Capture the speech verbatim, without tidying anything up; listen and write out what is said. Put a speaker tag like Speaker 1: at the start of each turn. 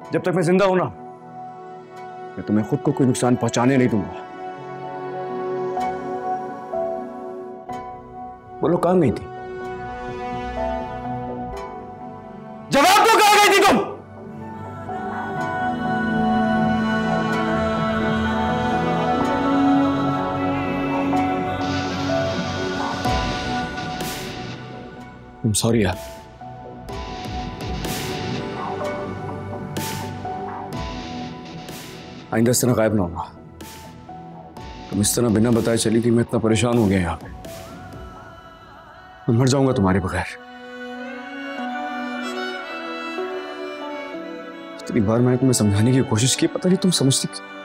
Speaker 1: जब तक मैं जिंदा हूं ना, मैं तुम्हें खुद को कोई नुकसान पहुंचाने नहीं दूंगा। बोलो कहां गई थी? जवाब दो, कहां गई थी तुम? I'm sorry यार। आइंदा इस तरह गायब ना होगा। तुम इस तरह बिना बताए चली कि मैं इतना परेशान हो गया यहाँ पे। मैं मर जाऊंगा तुम्हारे बगैर। इतनी बार मैंने तुम्हें समझाने की कोशिश की, पता नहीं तुम समझती